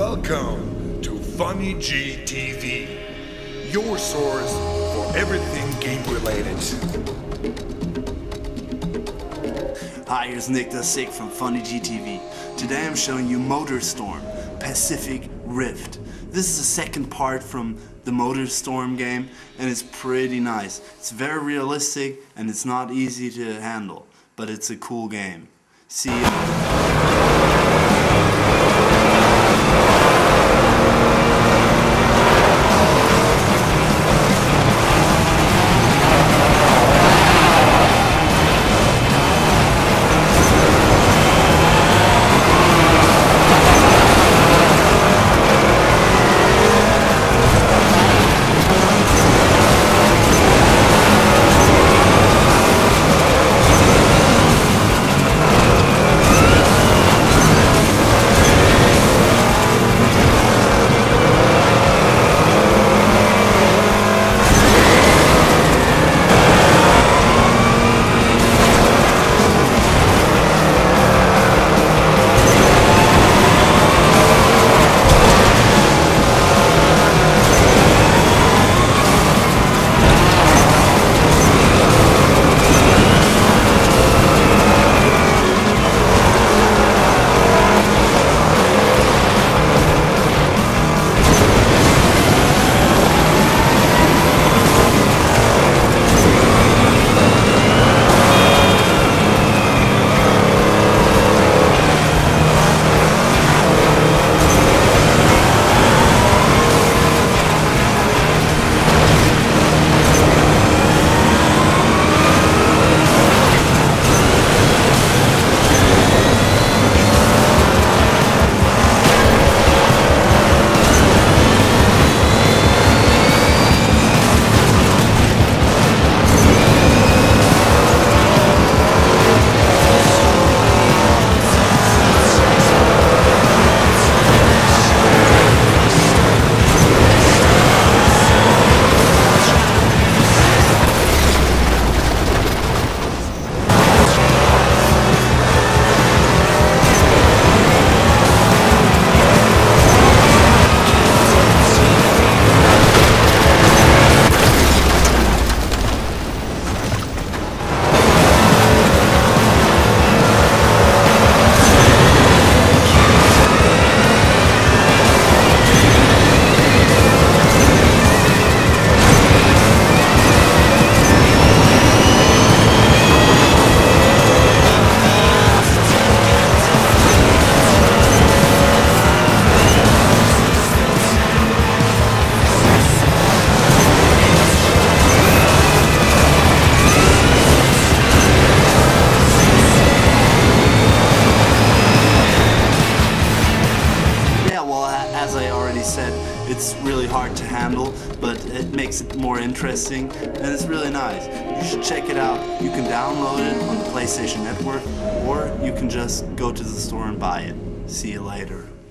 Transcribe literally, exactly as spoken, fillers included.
Welcome to Funny G T V, your source for everything game related. Hi, here's Nick the Sick from Funny G T V. Today I'm showing you MotorStorm Pacific Rift. This is the second part from the MotorStorm game, and it's pretty nice. It's very realistic and it's not easy to handle, but it's a cool game. See ya. As I already said, it's really hard to handle, but it makes it more interesting, and it's really nice. You should check it out. You can download it on the PlayStation Network, or you can just go to the store and buy it. See you later.